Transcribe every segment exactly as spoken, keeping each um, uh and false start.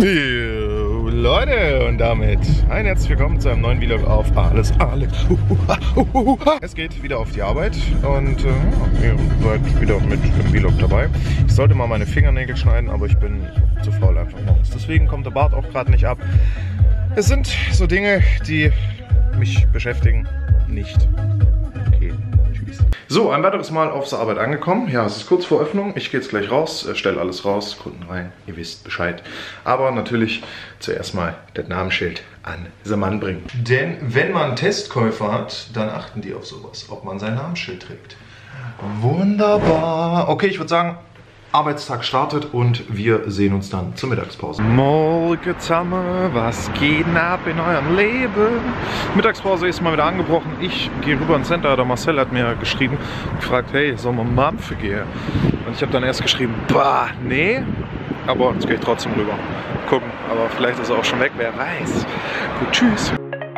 Jo, Leute, und damit ein herzlich willkommen zu einem neuen Vlog auf Alles Alex. Es geht wieder auf die Arbeit und äh, ihr seid wieder mit dem Vlog dabei. Ich sollte mal meine Fingernägel schneiden, aber ich bin zu faul einfach morgens. Deswegen kommt der Bart auch gerade nicht ab. Es sind so Dinge, die mich beschäftigen. Nicht. Okay, tschüss. So, ein weiteres Mal auf der Arbeit angekommen. Ja, es ist kurz vor Öffnung. Ich gehe jetzt gleich raus, stelle alles raus, Kunden rein. Ihr wisst Bescheid. Aber natürlich zuerst mal das Namensschild an den Mann bringen. Denn wenn man Testkäufer hat, dann achten die auf sowas, ob man sein Namensschild trägt. Wunderbar. Okay, ich würde sagen, Arbeitstag startet und wir sehen uns dann zur Mittagspause. Morgen zusammen, was geht denn ab in eurem Leben? Mittagspause ist mal wieder angebrochen. Ich gehe rüber ins Center. Der Marcel hat mir geschrieben, gefragt, hey, sollen wir Mampfe gehen? Und ich habe dann erst geschrieben, bah, nee. Aber jetzt gehe ich trotzdem rüber. Gucken, aber vielleicht ist er auch schon weg, wer weiß. Gut, tschüss.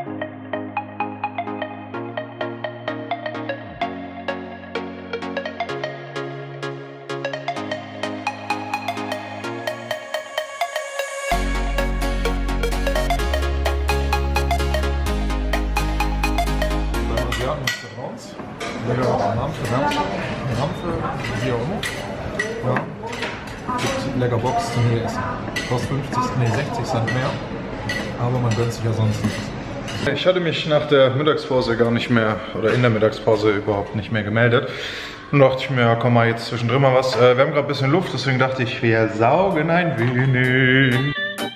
Wieder Mampfe, Mampfe, wie auch immer. Ja. Gibt lecker Box zum hier essen. Kostet fünfzig, nee, sechzig Cent mehr. Aber man gönnt sich ja sonst nichts. Ich hatte mich nach der Mittagspause gar nicht mehr, oder in der Mittagspause überhaupt nicht mehr gemeldet. Und dachte ich mir, komm mal jetzt zwischendrin mal was. Wir haben gerade ein bisschen Luft, deswegen dachte ich, wir saugen ein wenig.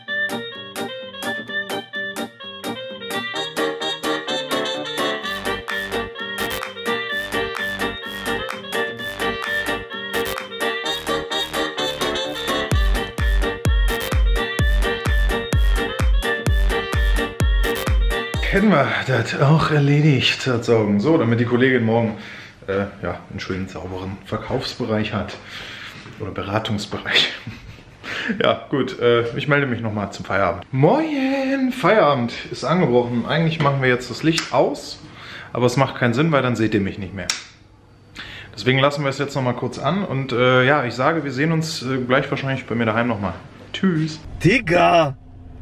Hätten wir das auch erledigt, das Saugen. So, damit die Kollegin morgen äh, ja, einen schönen, sauberen Verkaufsbereich hat. Oder Beratungsbereich. Ja, gut, äh, ich melde mich nochmal zum Feierabend. Moin! Feierabend ist angebrochen. Eigentlich machen wir jetzt das Licht aus, aber es macht keinen Sinn, weil dann seht ihr mich nicht mehr. Deswegen lassen wir es jetzt nochmal kurz an und äh, ja, ich sage, wir sehen uns äh, gleich wahrscheinlich bei mir daheim nochmal. Tschüss! Digga!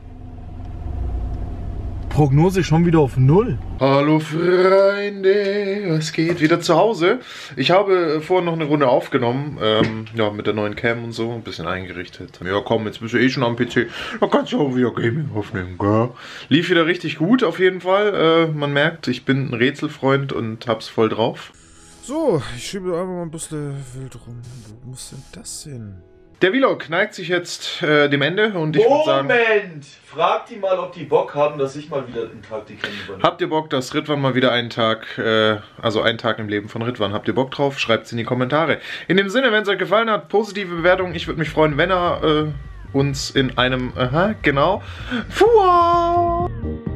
Prognose schon wieder auf null. Hallo Freunde, was geht? Wieder zu Hause. Ich habe vorhin noch eine Runde aufgenommen, ähm, ja, mit der neuen Cam und so, ein bisschen eingerichtet. Ja komm, jetzt bist du eh schon am P C, dann kannst du auch wieder Gaming aufnehmen, gell? Lief wieder richtig gut auf jeden Fall. Äh, man merkt, ich bin ein Rätselfreund und hab's voll drauf. So, ich schiebe einfach mal ein bisschen wild rum. Wo muss denn das hin? Der Vlog neigt sich jetzt äh, dem Ende und ich würde sagen... Moment! Frag die mal, ob die Bock haben, dass ich mal wieder einen Tag die Cam übernehme. Habt ihr Bock, dass Ritwan mal wieder einen Tag, äh, also einen Tag im Leben von Ritwan, habt ihr Bock drauf? Schreibt es in die Kommentare. In dem Sinne, wenn es euch gefallen hat, positive Bewertung. Ich würde mich freuen, wenn er äh, uns in einem, aha, genau, Fuhr!